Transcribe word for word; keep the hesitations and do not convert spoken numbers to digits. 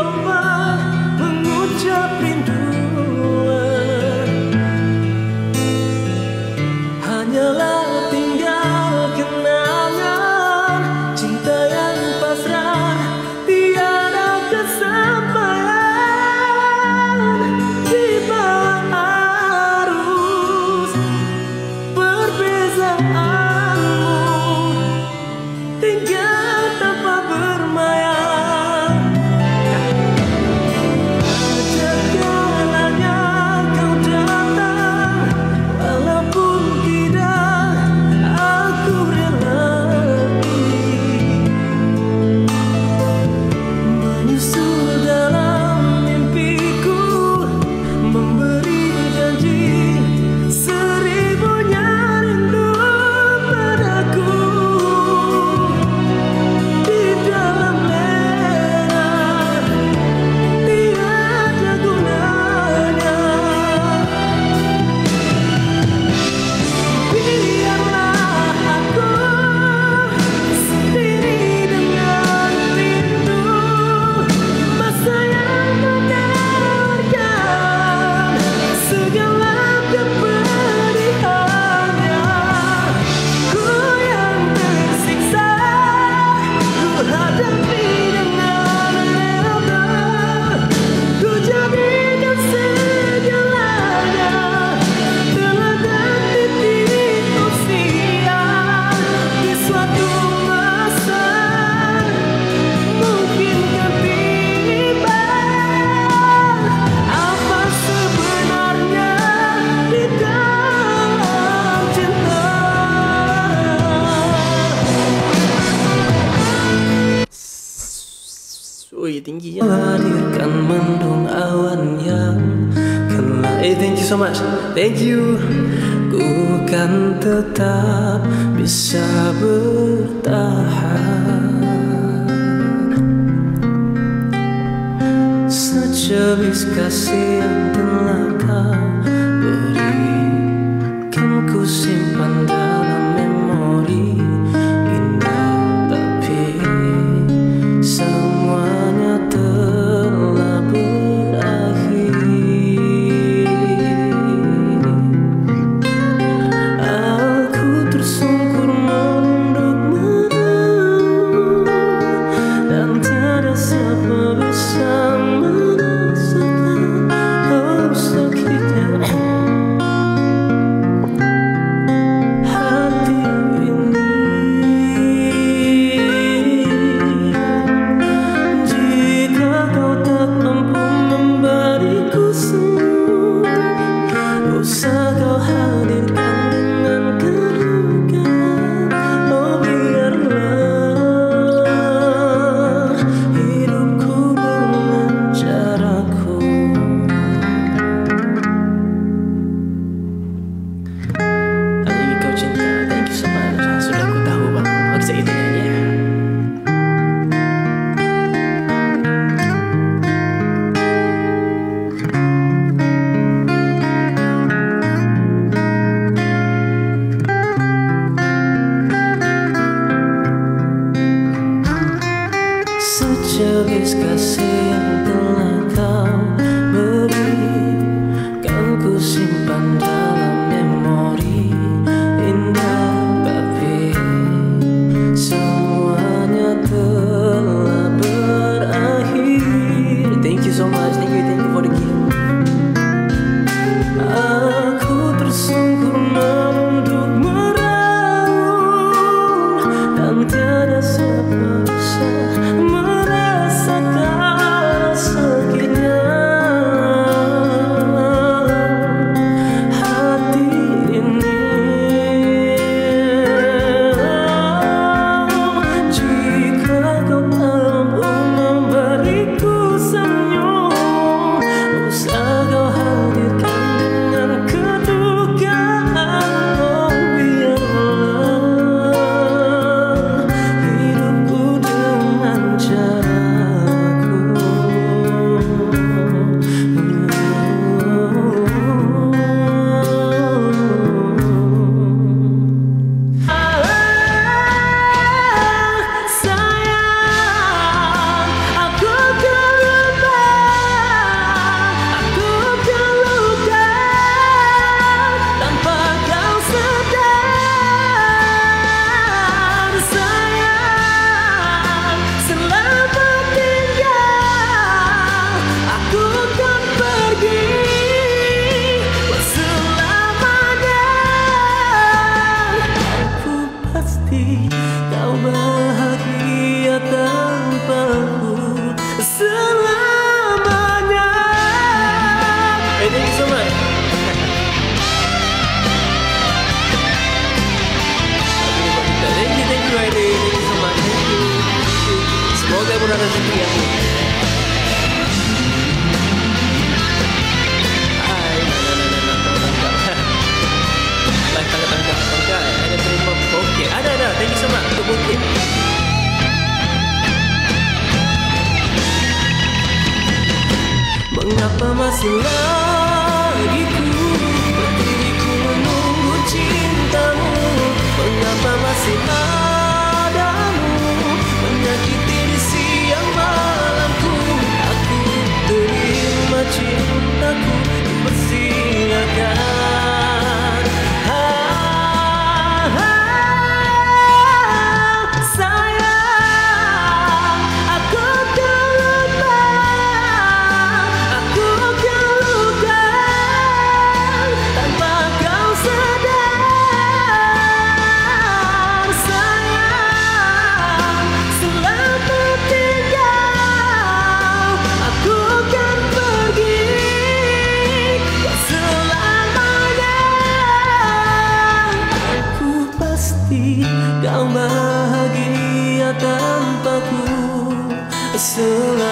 coba mengucap rinduan, hanyalah tinggal kenangan cinta yang pasrah, tiada kesampaian di bawah arus perbezaanmu, tinggal tanpa bermayang. Ajak kalanya kau datang, walaupun tidak aku relai, menyusul dalam mimpiku, memberi janji seribunya rindu padaku. Di dalam lena tiada gunanya, biarlah aku sendiri dengan rindu, masa yang menawarkan segala kepedihannya. Ku yang tersiksa, ku hadapi dengan rela, ku jadikan segalanya teladan titik usia. Di suatu masa mungkin kan tiba, apa sebenarnya di dalam cinta. Wih, tinggi ya. Hadirkan mendung awan yang gelap. Eh, thank you so much. Thank you. Ku kan tetap bisa bertahan secebis kasih yang telah kau berikan, ku simpan dalam memori indah, tapi semuanya telah berakhir. Aku tersungkur menunduk menang, dan tiada siapa bisa merasakan oh sakitnya hati ini. Jika kau tak mampu memberiku semua, usah kau hadirkan dengan kerugian. Oh, biarlah hidupku dengan caraku. Hari kau cinta, thank you so much. Sudah ku tahu bang, maksa itu nyanyi. Secebis kasih yang telah kau berikan, ku simpan dalam memori indah, tapi semuanya telah berakhir. Thank you so much. Thank you, thank you for the gift. Aku tersungkur menunduk meraung, dan tiada siapa bisa merasakan rasa mudah-mudahan rezeki aku. Hai, nah, nah, nah, nah, tangkap, tangkap. Baik, tangkap, tangkap, tangkap. Ada terima bokeh. Ada, ada. Thank you so much untuk bokeh. Mengapa masih lagi ku berdiri ku menunggu cintamu? Mengapa masih adamu menyakiti di siang malamku? Aku terima cintaku dipersilakan. Ah, ah, sayang, aku terluka. Aku terluka tanpa kau sadar. Sayang, selamat tinggal. Aku kan pergi selamanya. Aku pasti kau bahagia tanpaku. Selamat